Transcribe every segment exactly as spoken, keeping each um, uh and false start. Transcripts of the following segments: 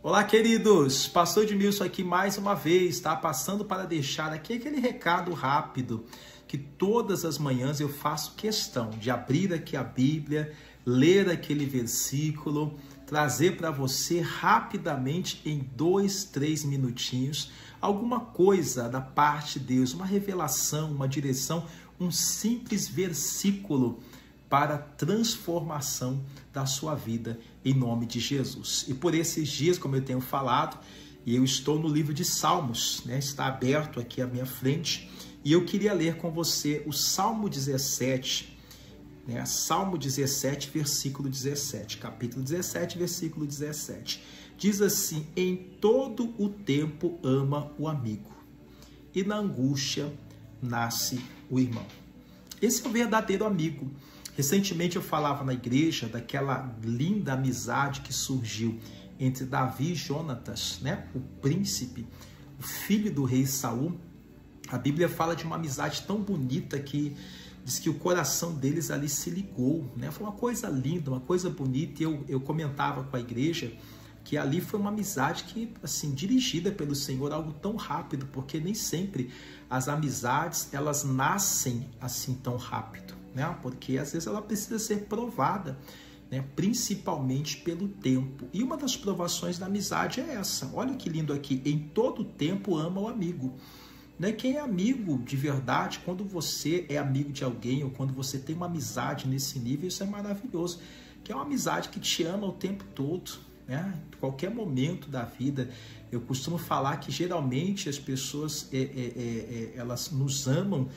Olá, queridos! Pastor Edmilson aqui mais uma vez, tá? Passando para deixar aqui aquele recado rápido, que todas as manhãs eu faço questão de abrir aqui a Bíblia, ler aquele versículo, trazer para você rapidamente, em dois, três minutinhos, alguma coisa da parte de Deus, uma revelação, uma direção, um simples versículo para a transformação da sua vida, em nome de Jesus. E por esses dias, como eu tenho falado, e eu estou no livro de Salmos, né? Está aberto aqui à minha frente, e eu queria ler com você o Salmo dezessete, né? Salmo dezessete, versículo dezessete, capítulo dezessete, versículo dezessete. Diz assim: em todo o tempo ama o amigo, e na angústia nasce o irmão. Esse é o verdadeiro amigo. Recentemente eu falava na igreja daquela linda amizade que surgiu entre Davi e Jonatas, né? O príncipe, o filho do rei Saul. A Bíblia fala de uma amizade tão bonita que diz que o coração deles ali se ligou, né? Foi uma coisa linda, uma coisa bonita. E eu, eu comentava com a igreja que ali foi uma amizade que, assim, dirigida pelo Senhor, algo tão rápido, porque nem sempre as amizades, elas nascem assim tão rápido, né? Porque às vezes ela precisa ser provada, né? Principalmente pelo tempo. E uma das provações da amizade é essa. Olha que lindo aqui: em todo tempo ama o amigo. Né? Quem é amigo de verdade, quando você é amigo de alguém, ou quando você tem uma amizade nesse nível, isso é maravilhoso. Que é uma amizade que te ama o tempo todo. Né? Em qualquer momento da vida. Eu costumo falar que geralmente as pessoas é, é, é, elas nos amam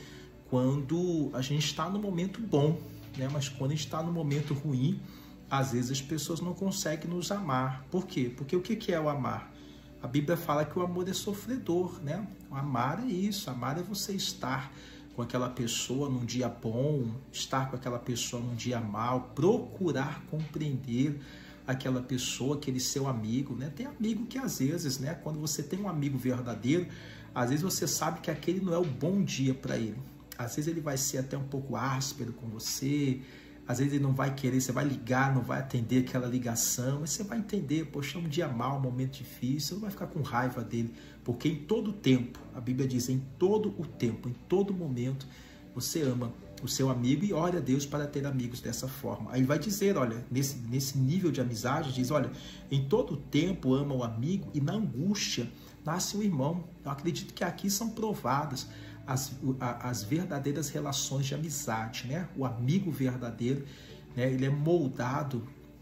quando a gente está no momento bom, né? Mas quando a gente está no momento ruim, às vezes as pessoas não conseguem nos amar. Por quê? Porque o que é o amar? A Bíblia fala que o amor é sofredor, né? O amar é isso, amar é você estar com aquela pessoa num dia bom, estar com aquela pessoa num dia mal, procurar compreender aquela pessoa, aquele seu amigo, né? Tem amigo que às vezes, né? Quando você tem um amigo verdadeiro, às vezes você sabe que aquele não é o bom dia para ele. Às vezes ele vai ser até um pouco áspero com você, às vezes ele não vai querer, você vai ligar, não vai atender aquela ligação, mas você vai entender, poxa, é um dia mau, um momento difícil, você não vai ficar com raiva dele, porque em todo tempo, a Bíblia diz, em todo o tempo, em todo momento, você ama o seu amigo e ore a Deus para ter amigos dessa forma. Aí vai dizer, olha, nesse, nesse nível de amizade, diz, olha, em todo tempo ama o amigo e na angústia nasce o irmão. Eu acredito que aqui são provadas as, as verdadeiras relações de amizade, né? O amigo verdadeiro, né? Ele é moldado,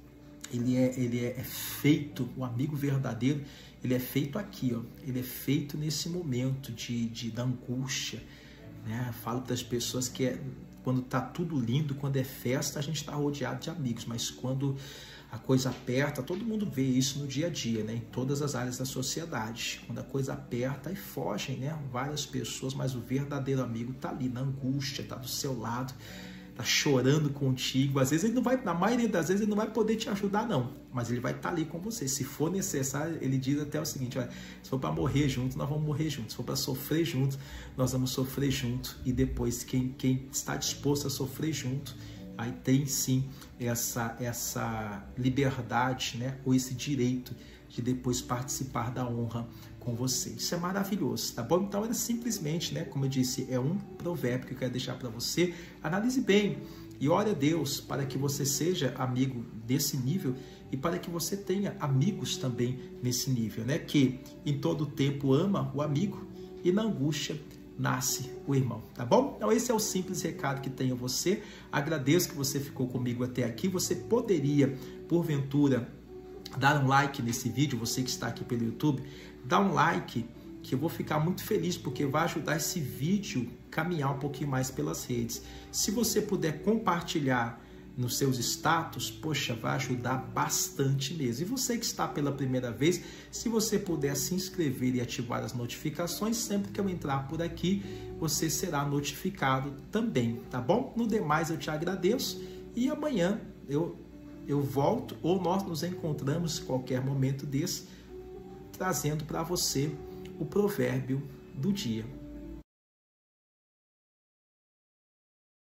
ele é, ele é feito, o amigo verdadeiro, ele é feito aqui, ó, ele é feito nesse momento de, de, da angústia, né? Falo para as pessoas que é, quando tá tudo lindo, quando é festa, a gente está rodeado de amigos, mas quando a coisa aperta, todo mundo vê isso no dia a dia, né? Em todas as áreas da sociedade. Quando a coisa aperta, aí fogem, né? Várias pessoas, mas o verdadeiro amigo tá ali na angústia, tá do seu lado, tá chorando contigo. Às vezes ele não vai, na maioria das vezes ele não vai poder te ajudar não, mas ele vai estar ali com você. Se for necessário, ele diz até o seguinte, olha, se for para morrer junto, nós vamos morrer junto. Se for para sofrer junto, nós vamos sofrer junto. E depois quem, quem está disposto a sofrer junto, aí tem sim essa, essa liberdade, né? Ou esse direito de depois participar da honra com você. Isso é maravilhoso, tá bom? Então era simplesmente, né? Como eu disse, é um provérbio que eu quero deixar para você. Analise bem e ore a Deus para que você seja amigo desse nível e para que você tenha amigos também nesse nível, né? Que em todo tempo ama o amigo e na angústia nasce o irmão, tá bom? Então esse é o simples recado que tenho a você. Agradeço que você ficou comigo até aqui. Você poderia, porventura, dar um like nesse vídeo, você que está aqui pelo YouTube, dá um like, que eu vou ficar muito feliz, porque vai ajudar esse vídeo a caminhar um pouquinho mais pelas redes. Se você puder compartilhar nos seus status, poxa, vai ajudar bastante mesmo. E você que está pela primeira vez, se você puder se inscrever e ativar as notificações, sempre que eu entrar por aqui, você será notificado também, tá bom? No demais, eu te agradeço e amanhã eu, eu volto, ou nós nos encontramos em qualquer momento desse, trazendo para você o provérbio do dia.